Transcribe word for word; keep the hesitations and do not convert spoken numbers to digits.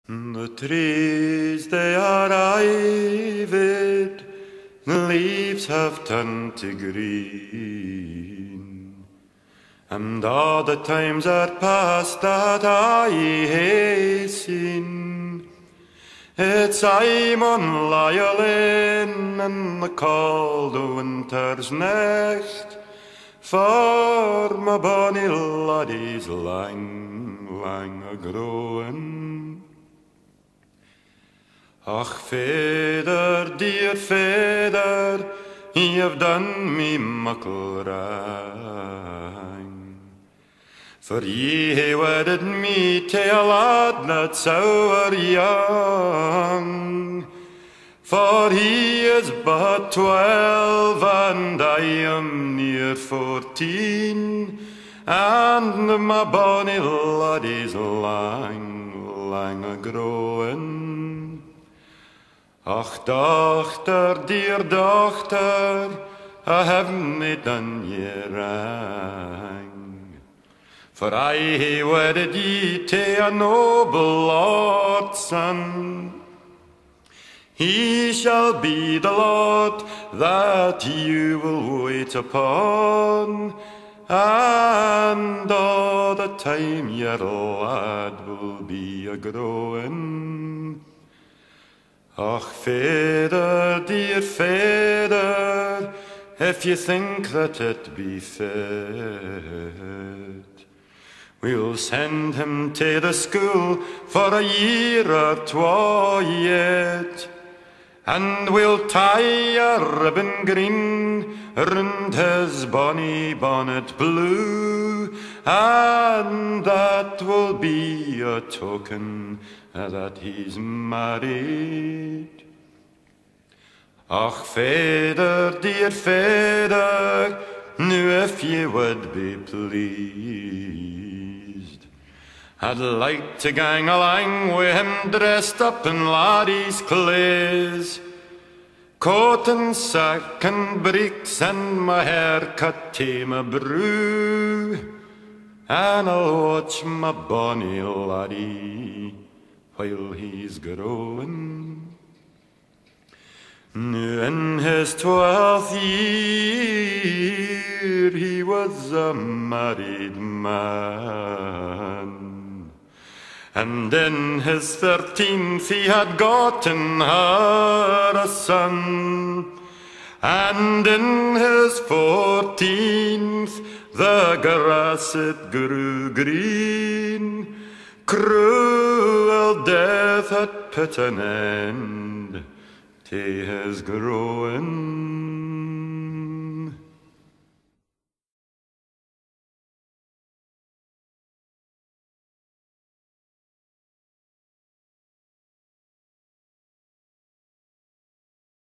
The trees they are ivied, the leaves have turned to green, and all the times are past that I hae seen. It's I'm on Lyolin in the cold o' winter's necht, for my bonny laddie's lang, lang a-growing. Ach, feder, dear feder, you've done me muckle wrang. For ye hae wedded me to a lad that's ower young. For he is but twelve and I am near fourteen, and my bonny laddie's lang, lang a-growing. Ach, dochter, dear dochter, I haven't me done ye wrang. For I hae wedded ye to a noble lord's son. He shall be the lord that you will wait upon, and all the time your lad will be a-growing. Och, feder, dear feder, if you think that it be fit, we'll send him to the school for a year or twa yet, and we'll tie a ribbon green round his bonny bonnet blue, and that will be a token that he's married. Och, feder, dear feder, now if ye would be pleased, I'd like to gang along with him dressed up in laddie's clothes, coat and sack and breeks, and my hair cut to my brew, and I'll watch my bonny laddie while he's growing. Now in his twelfth year he was a married man, and in his thirteenth he had gotten her a son, and in his fourteenth the grass it grew green. Cruel death had put an end to his growing.